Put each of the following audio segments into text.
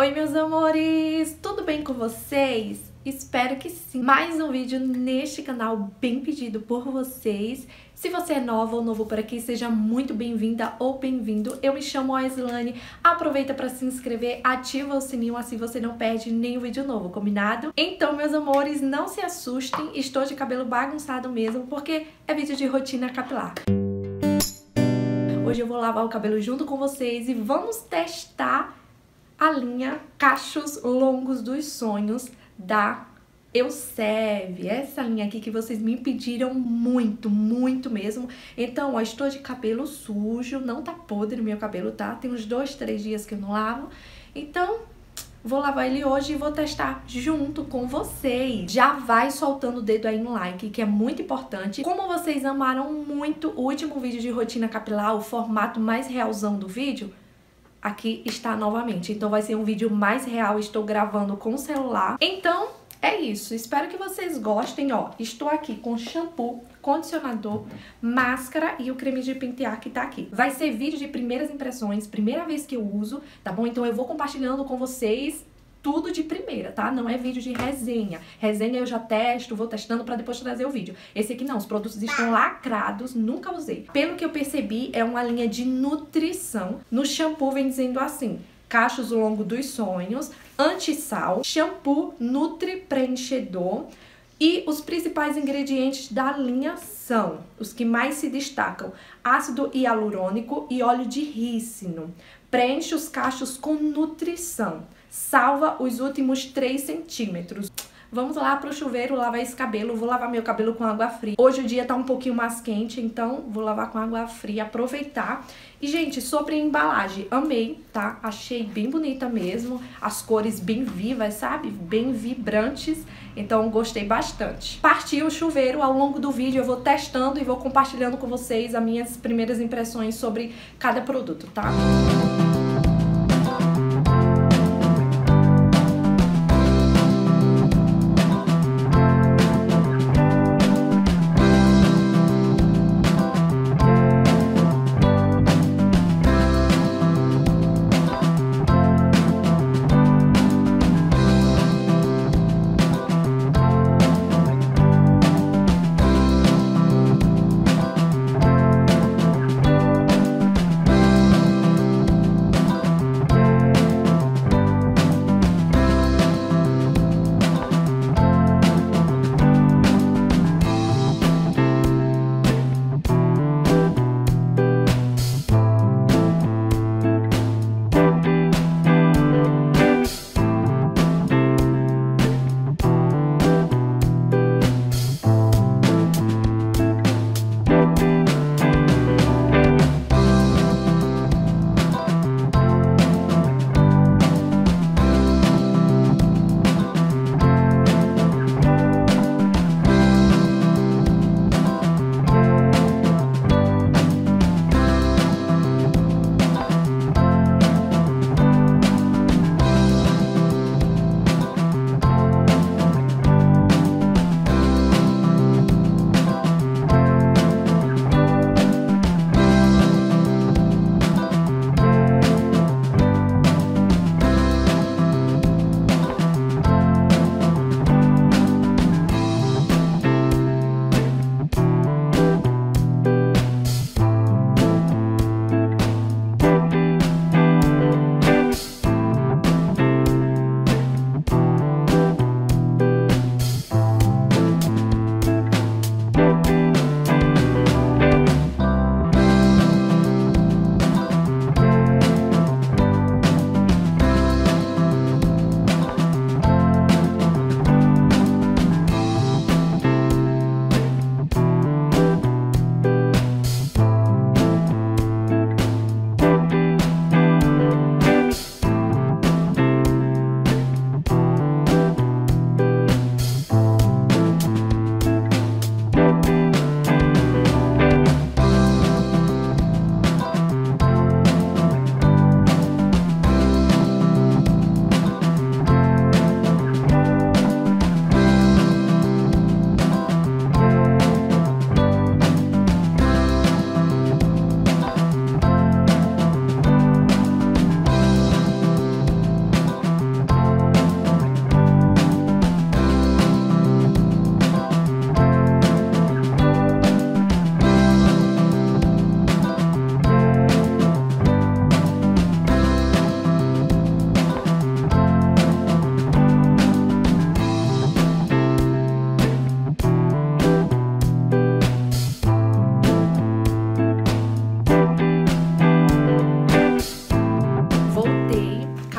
Oi meus amores, tudo bem com vocês? Espero que sim. Mais um vídeo neste canal bem pedido por vocês. Se você é nova ou novo por aqui, seja muito bem-vinda ou bem-vindo. Eu me chamo Aislane, aproveita para se inscrever, ativa o sininho, assim você não perde nenhum vídeo novo, combinado? Então meus amores, não se assustem, estou de cabelo bagunçado mesmo, porque é vídeo de rotina capilar. Hoje eu vou lavar o cabelo junto com vocês e vamos testar a linha Cachos Longos dos Sonhos da Elseve. Essa linha aqui que vocês me pediram muito mesmo. Então, ó, estou de cabelo sujo, não tá podre meu cabelo, tá? Tem uns 2, 3 dias que eu não lavo. Então, vou lavar ele hoje e vou testar junto com vocês. Já vai soltando o dedo aí no like, que é muito importante. Como vocês amaram muito o último vídeo de rotina capilar, o formato mais realzão do vídeo, aqui está novamente. Então vai ser um vídeo mais real, estou gravando com o celular. Então é isso, espero que vocês gostem. Ó, estou aqui com shampoo, condicionador, máscara e o creme de pentear que tá aqui. Vai ser vídeo de primeiras impressões, primeira vez que eu uso, tá bom? Então eu vou compartilhando com vocês tudo de primeira, tá? Não é vídeo de resenha. Resenha eu já testo, vou testando pra depois trazer o vídeo. Esse aqui não, os produtos estão lacrados, nunca usei. Pelo que eu percebi, é uma linha de nutrição. No shampoo vem dizendo assim: Cachos Longo dos Sonhos, anti-sal, shampoo Nutri Preenchedor. E os principais ingredientes da linha são os que mais se destacam: ácido hialurônico e óleo de rícino. Preenche os cachos com nutrição. Salva os últimos 3 centímetros. Vamos lá pro chuveiro lavar esse cabelo. Vou lavar meu cabelo com água fria. Hoje o dia tá um pouquinho mais quente, então vou lavar com água fria, aproveitar. E, gente, sobre a embalagem, amei, tá? Achei bem bonita mesmo. As cores bem vivas, sabe? Bem vibrantes. Então, gostei bastante. Partiu o chuveiro. Ao longo do vídeo eu vou testando e vou compartilhando com vocês as minhas primeiras impressões sobre cada produto, tá?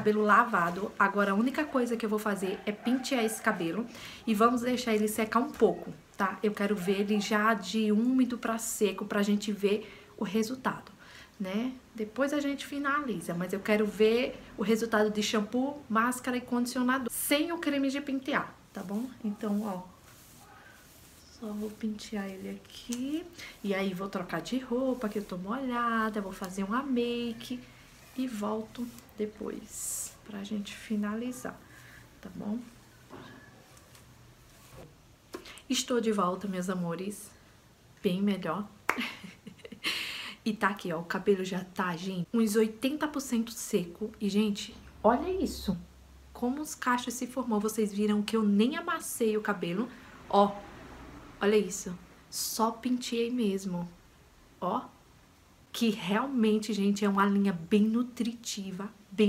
cabelo lavado. Agora a única coisa que eu vou fazer é pentear esse cabelo e vamos deixar ele secar um pouco, tá? Eu quero ver ele já de úmido pra seco pra gente ver o resultado, né? Depois a gente finaliza, mas eu quero ver o resultado de shampoo, máscara e condicionador sem o creme de pentear, tá bom? Então, ó, só vou pentear ele aqui e aí vou trocar de roupa que eu tô molhada, vou fazer uma make e volto depois pra gente finalizar, tá bom? Estou de volta, meus amores, bem melhor. E tá aqui, ó, o cabelo já tá, gente, uns 80% seco. E, gente, olha isso. Como os cachos se formou. Vocês viram que eu nem amassei o cabelo. Ó, olha isso. Só penteei mesmo. Ó, que realmente, gente, é uma linha bem nutritiva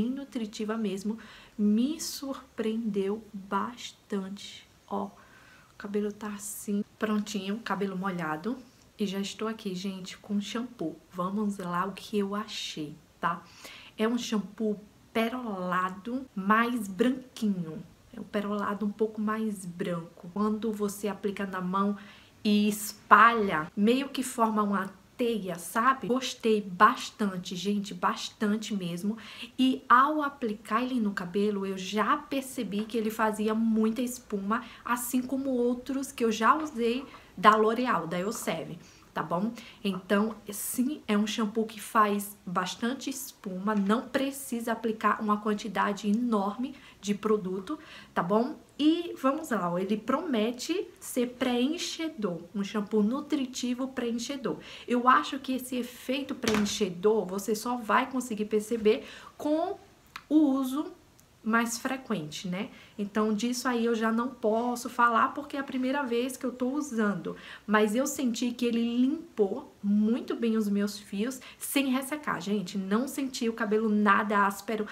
mesmo. Me surpreendeu bastante. Ó, o cabelo tá assim, prontinho, cabelo molhado. E já estou aqui, gente, com shampoo. Vamos lá o que eu achei, tá? É um shampoo perolado mais branquinho. É um perolado um pouco mais branco. Quando você aplica na mão e espalha, meio que forma uma teia, sabe? Gostei bastante, gente, bastante mesmo. E ao aplicar ele no cabelo, eu já percebi que ele fazia muita espuma, assim como outros que eu já usei da L'Oréal, da Elseve, tá bom? Então, sim, é um shampoo que faz bastante espuma, não precisa aplicar uma quantidade enorme de produto, tá bom? E vamos lá, ó, ele promete ser preenchedor, um shampoo nutritivo preenchedor. Eu acho que esse efeito preenchedor você só vai conseguir perceber com o uso mais frequente, né? Então, disso aí eu já não posso falar porque é a primeira vez que eu tô usando. Mas eu senti que ele limpou muito bem os meus fios sem ressecar, gente. Não senti o cabelo nada áspero,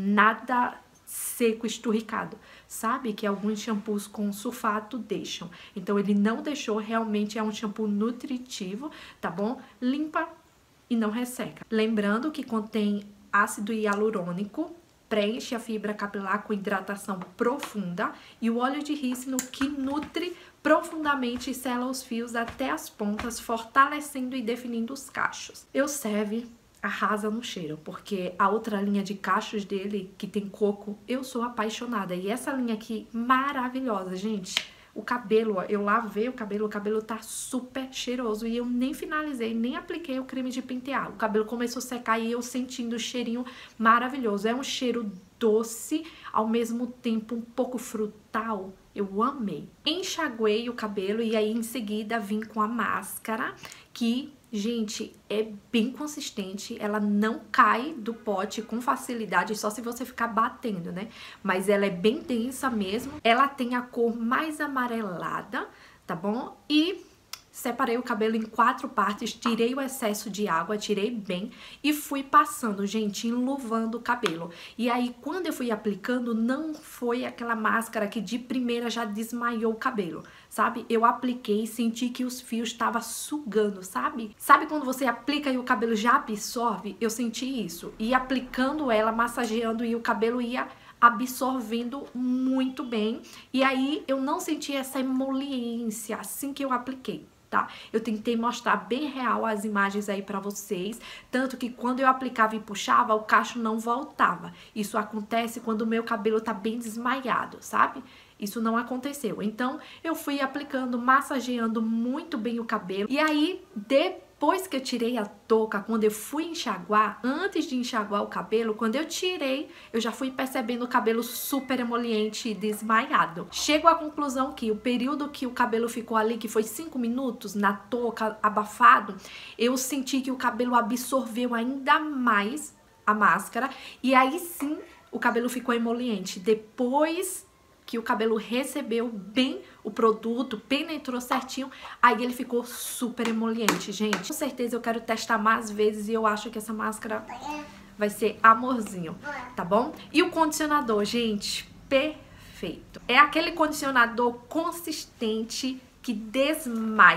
nada seco, esturricado. Sabe que alguns shampoos com sulfato deixam. Então, ele não deixou, realmente é um shampoo nutritivo, tá bom? Limpa e não resseca. Lembrando que contém ácido hialurônico, preenche a fibra capilar com hidratação profunda e o óleo de rícino que nutre profundamente e sela os fios até as pontas, fortalecendo e definindo os cachos. Elseve arrasa no cheiro, porque a outra linha de cachos dele, que tem coco, eu sou apaixonada. E essa linha aqui, maravilhosa, gente. O cabelo, ó, eu lavei o cabelo tá super cheiroso e eu nem finalizei, nem apliquei o creme de pentear. O cabelo começou a secar e eu sentindo o cheirinho maravilhoso. É um cheiro doce, ao mesmo tempo um pouco frutal. Eu amei. Enxaguei o cabelo e aí em seguida vim com a máscara, que, gente, é bem consistente. Ela não cai do pote com facilidade, só se você ficar batendo, né? Mas ela é bem densa mesmo. Ela tem a cor mais amarelada, tá bom? E separei o cabelo em 4 partes, tirei o excesso de água, tirei bem e fui passando, gente, enluvando o cabelo. E aí, quando eu fui aplicando, não foi aquela máscara que de primeira já desmaiou o cabelo, sabe? Eu apliquei e senti que os fios estavam sugando, sabe? Sabe quando você aplica e o cabelo já absorve? Eu senti isso. E aplicando ela, massageando e o cabelo ia absorvendo muito bem. E aí, eu não senti essa emoliência assim que eu apliquei. Tá? Eu tentei mostrar bem real as imagens aí pra vocês, tanto que quando eu aplicava e puxava, o cacho não voltava. Isso acontece quando o meu cabelo tá bem desmaiado, sabe? Isso não aconteceu. Então, eu fui aplicando, massageando muito bem o cabelo. E aí, depois que eu tirei a touca, quando eu fui enxaguar, antes de enxaguar o cabelo, quando eu tirei, eu já fui percebendo o cabelo super emoliente e desmaiado. Chego à conclusão que o período que o cabelo ficou ali, que foi 5 minutos, na touca, abafado, eu senti que o cabelo absorveu ainda mais a máscara e aí sim o cabelo ficou emoliente. Depois que o cabelo recebeu bem o produto, penetrou certinho, aí ele ficou super emoliente, gente. Com certeza eu quero testar mais vezes e eu acho que essa máscara vai ser amorzinho, tá bom? E o condicionador, gente, perfeito. É aquele condicionador consistente que desmaia,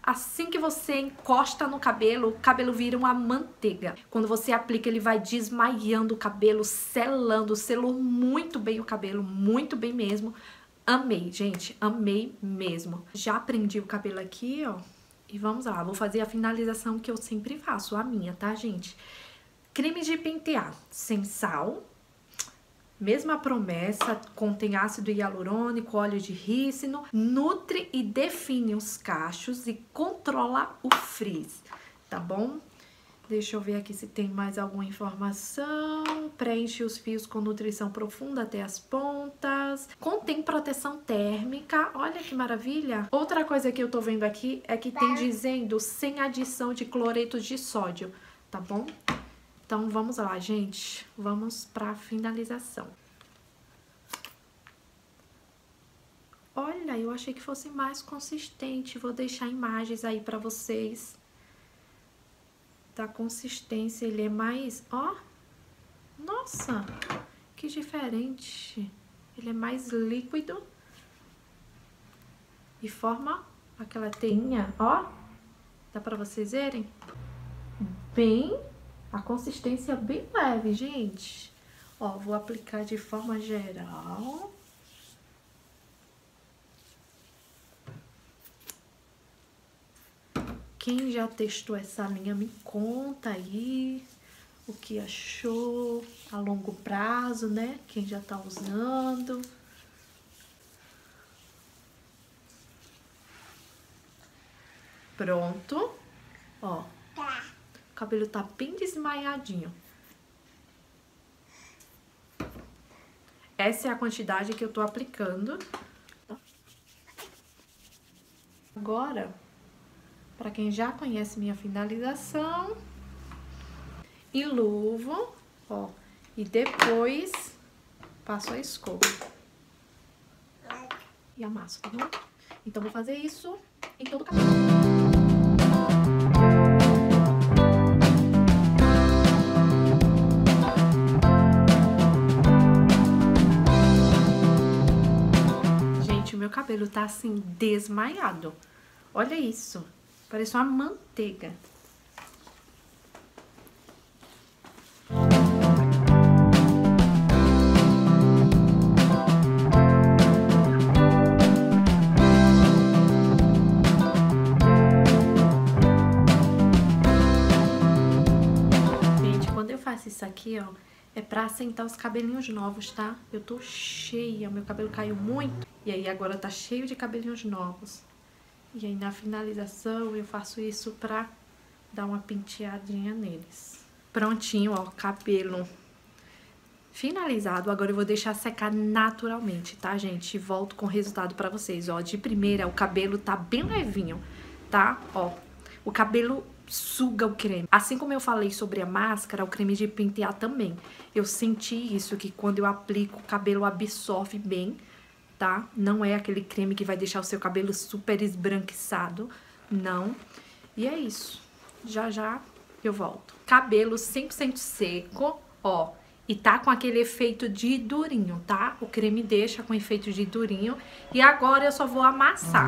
Assim que você encosta no cabelo, o cabelo vira uma manteiga. Quando você aplica, ele vai desmaiando o cabelo, selando, selou muito bem o cabelo, muito bem mesmo. Amei, gente, amei mesmo. Já prendi o cabelo aqui, ó, e vamos lá. Vou fazer a finalização que eu sempre faço, a minha, tá, gente? Creme de pentear, sem sal. Mesma promessa, contém ácido hialurônico, óleo de rícino, nutre e define os cachos e controla o frizz, tá bom? Deixa eu ver aqui se tem mais alguma informação. Preenche os fios com nutrição profunda até as pontas. Contém proteção térmica. Olha que maravilha. Outra coisa que eu tô vendo aqui é que tem dizendo sem adição de cloreto de sódio, tá bom? Então, vamos lá, gente. Vamos pra finalização. Olha, eu achei que fosse mais consistente. Vou deixar imagens aí pra vocês. Da consistência, ele é mais... Ó, nossa, que diferente. Ele é mais líquido. E forma aquela teinha, ó. Dá pra vocês verem? Bem... A consistência é bem leve, gente. Ó, vou aplicar de forma geral. Quem já testou essa linha, me conta aí o que achou a longo prazo, né? Quem já tá usando. Pronto. Ó. O cabelo tá bem desmaiadinho. Essa é a quantidade que eu tô aplicando. Agora, pra quem já conhece minha finalização, enluvo, ó, e depois passo a escova. E amasso, tá bom? Então, vou fazer isso em todo o cabelo. Meu cabelo tá assim, desmaiado. Olha isso. Parece uma manteiga. Gente, quando eu faço isso aqui, ó, é pra assentar os cabelinhos novos, tá? Eu tô cheia, meu cabelo caiu muito. E aí agora tá cheio de cabelinhos novos. E aí na finalização eu faço isso pra dar uma penteadinha neles. Prontinho, ó, cabelo finalizado. Agora eu vou deixar secar naturalmente, tá, gente? E volto com o resultado pra vocês, ó. De primeira, o cabelo tá bem levinho, tá? Ó, o cabelo suga o creme. Assim como eu falei sobre a máscara, o creme de pentear também. Eu senti isso, que quando eu aplico, o cabelo absorve bem, tá? Não é aquele creme que vai deixar o seu cabelo super esbranquiçado, não. E é isso. Já já eu volto. Cabelo 100% seco, ó. E tá com aquele efeito de durinho, tá? O creme deixa com efeito de durinho. E agora eu só vou amassar.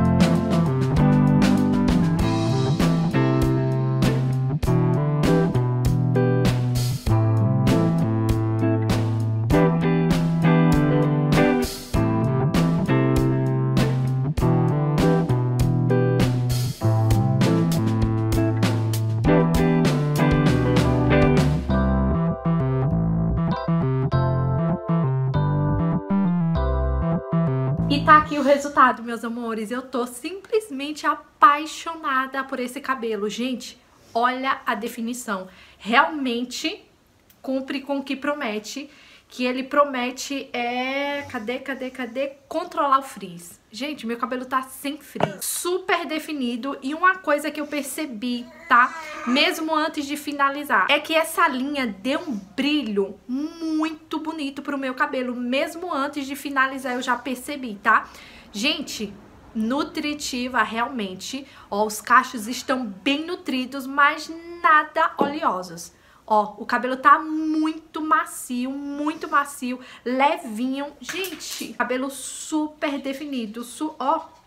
E tá aqui o resultado, meus amores. Eu tô simplesmente apaixonada por esse cabelo. Gente, olha a definição. Realmente cumpre com o que promete. Que ele promete Cadê? Controlar o frizz. Gente, meu cabelo tá sem frizz. Super definido. E uma coisa que eu percebi, tá? Mesmo antes de finalizar, é que essa linha deu um brilho muito bonito pro meu cabelo. Mesmo antes de finalizar, eu já percebi, tá? Gente, nutritiva realmente. Ó, os cachos estão bem nutridos, mas nada oleosos. Ó, o cabelo tá muito macio, levinho. Gente, cabelo super definido, ó,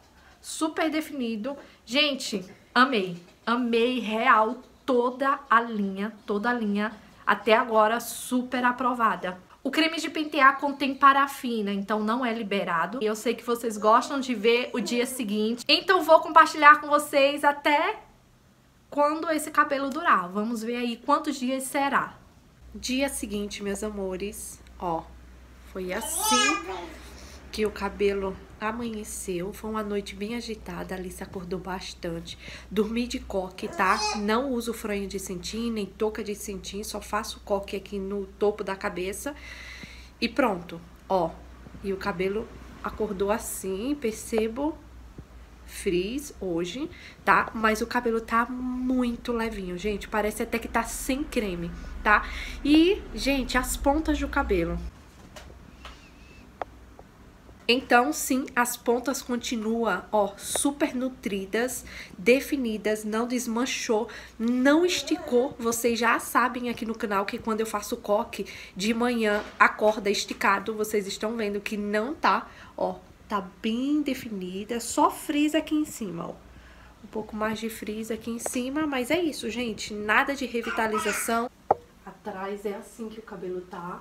super definido. Gente, amei. Amei real toda a linha até agora super aprovada. O creme de pentear contém parafina, então não é liberado. Eu sei que vocês gostam de ver o dia seguinte, então vou compartilhar com vocês até quando esse cabelo durar. Vamos ver aí quantos dias será. Dia seguinte, meus amores, ó, foi assim que o cabelo amanheceu. Foi uma noite bem agitada, a Alice acordou bastante. Dormi de coque, tá? Não uso franho de cetim, nem touca de cetim, só faço coque aqui no topo da cabeça. E pronto, ó. E o cabelo acordou assim, percebo frizz hoje, tá? Mas o cabelo tá muito levinho, gente. Parece até que tá sem creme, tá? E, gente, as pontas do cabelo. Então, sim, as pontas continuam, ó, super nutridas, definidas, não desmanchou, não esticou. Vocês já sabem aqui no canal que quando eu faço coque de manhã, acorda esticado. Vocês estão vendo que não tá, ó, tá bem definida, só frizz aqui em cima, ó. Um pouco mais de frizz aqui em cima, mas é isso, gente, nada de revitalização. Atrás é assim que o cabelo tá.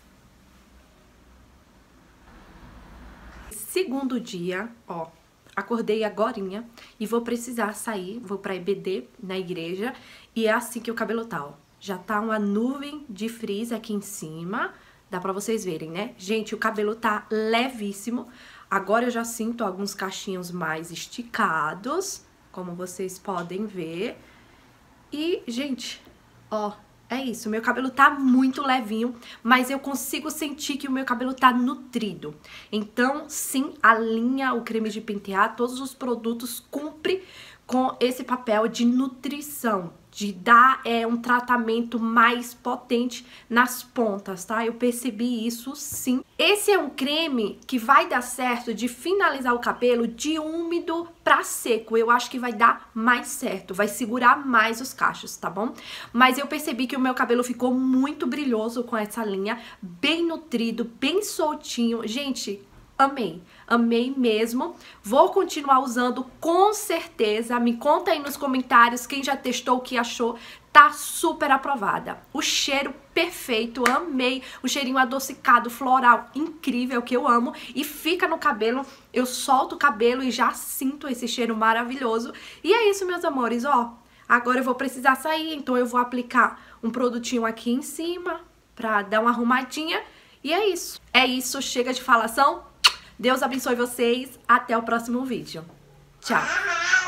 Segundo dia, ó, acordei agorinha e vou precisar sair, vou pra EBD, na igreja, e é assim que o cabelo tá, ó. Já tá uma nuvem de frizz aqui em cima, dá pra vocês verem, né? Gente, o cabelo tá levíssimo, agora eu já sinto alguns cachinhos mais esticados, como vocês podem ver. E, gente, ó, é isso, meu cabelo tá muito levinho, mas eu consigo sentir que o meu cabelo tá nutrido. Então, sim, a linha, o creme de pentear, todos os produtos cumprem com esse papel de nutrição, de dar um tratamento mais potente nas pontas, tá? Eu percebi isso, sim. Esse é um creme que vai dar certo de finalizar o cabelo de úmido pra seco. Eu acho que vai dar mais certo, vai segurar mais os cachos, tá bom? Mas eu percebi que o meu cabelo ficou muito brilhoso com essa linha, bem nutrido, bem soltinho. Gente, amei, amei mesmo. Vou continuar usando com certeza. Me conta aí nos comentários quem já testou, o que achou. Tá super aprovada. O cheiro perfeito, amei. O cheirinho adocicado, floral, incrível, que eu amo. E fica no cabelo, eu solto o cabelo e já sinto esse cheiro maravilhoso. E é isso, meus amores, ó. Agora eu vou precisar sair, então eu vou aplicar um produtinho aqui em cima pra dar uma arrumadinha. E é isso. É isso, chega de falação. Deus abençoe vocês. Até o próximo vídeo. Tchau.